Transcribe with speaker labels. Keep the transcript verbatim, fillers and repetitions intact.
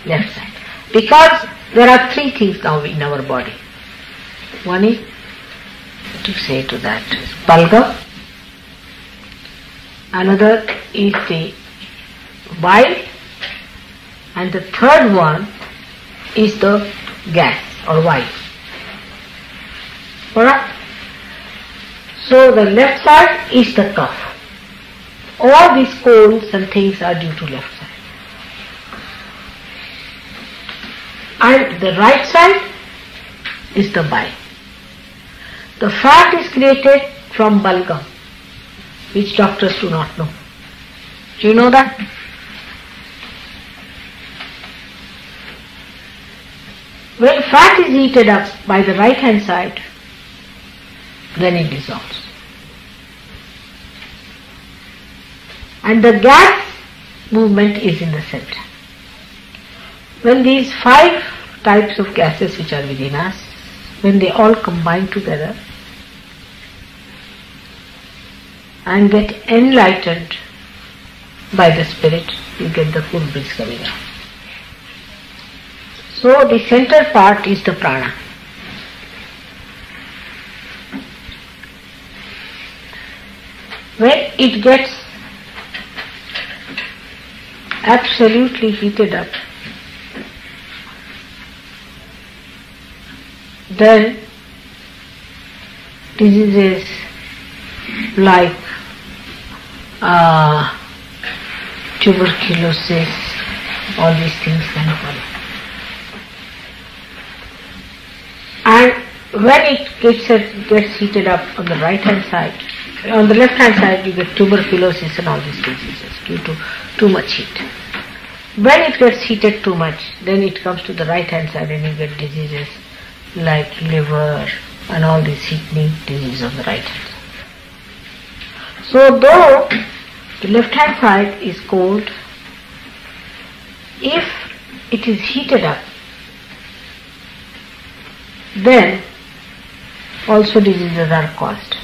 Speaker 1: left side. Because there are three things now in our body. One is, to say to that, bulgum. Another is the bile. And the third one is the gas or bile. Alright? So the left side is the cough. All these colds and things are due to left side. And the right side is the bile. The fat is created from bulgum, which doctors do not know. Do you know that? When fat is heated up by the right hand side, then it dissolves. And the gas movement is in the center. When these five types of gases which are within us, when they all combine together and get enlightened by the spirit, you get the full breeze coming out. So the center part is the prana. When it gets absolutely heated up, then diseases like uh, tuberculosis, all these things can follow. And when it gets, gets heated up on the right hand side, on the left hand side you get tuberculosis and all these diseases due to too much heat. When it gets heated too much, then it comes to the right hand side and you get diseases like liver and all these heating diseases on the right hand side. So though the left hand side is cold, if it is heated up, then also diseases are caused.